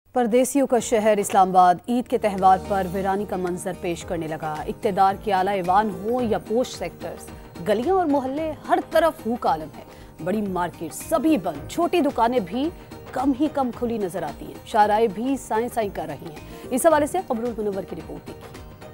परदेसियों का शहर इस्लामाबाद ईद के त्यौहार पर वीरानी का मंजर पेश करने लगा। इक्तदार के आला ऐवान हो या पोस्ट सेक्टर्स, गलियां और मोहल्ले, हर तरफ हूँ का आलम है। बड़ी मार्केट सभी बंद, छोटी दुकानें भी कम खुली नजर आती हैं। शाहराएं भी साएं साएं कर रही हैं। इस हवाले से कमरुल मुनव्वर की रिपोर्ट देखिए।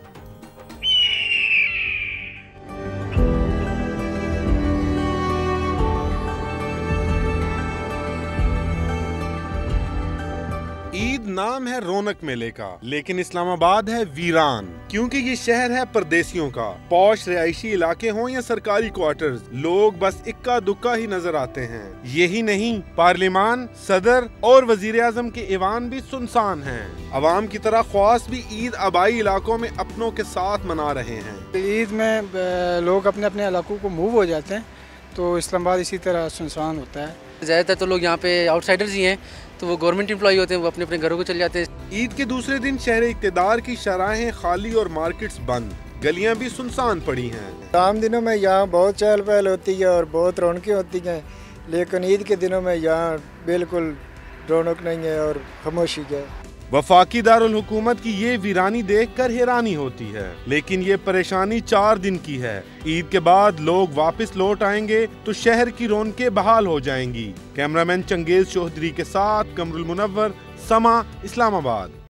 ईद नाम है रौनक मेले का, लेकिन इस्लामाबाद है वीरान, क्योंकि ये शहर है परदेसियों का। पॉश रिहायशी इलाके हों या सरकारी क्वार्टर्स, लोग बस इक्का दुक्का ही नजर आते हैं। यही नहीं, पार्लिमान, सदर और वजीर आजम के ईवान भी सुनसान हैं। अवाम की तरह ख्वास भी ईद आबाई इलाकों में अपनों के साथ मना रहे हैं। ईद में लोग अपने अपने इलाकों को मूव हो जाते हैं, तो इस्लामाबाद इसी तरह सुनसान होता है। ज़्यादातर तो लोग यहाँ पे आउटसाइडर्स ही हैं, तो वो गवर्नमेंट एम्प्लॉई होते हैं, वो अपने अपने घरों को चले जाते हैं। ईद के दूसरे दिन शहर इक़्तिदार की शराहें खाली और मार्केट्स बंद, गलियां भी सुनसान पड़ी हैं। आम दिनों में यहाँ बहुत चहल पहल होती है और बहुत रौनकें होती हैं, लेकिन ईद के दिनों में यहाँ बिल्कुल रौनक नहीं है और खामोशी है। वफाकी दारुल हुकूमत की ये वीरानी देखकर हैरानी होती है, लेकिन ये परेशानी 4 दिन की है। ईद के बाद लोग वापस लौट आएंगे तो शहर की रौनकें बहाल हो जाएंगी। कैमरामैन चंगेज चौधरी के साथ कमरुल मुनव्वर, समा, इस्लामाबाद।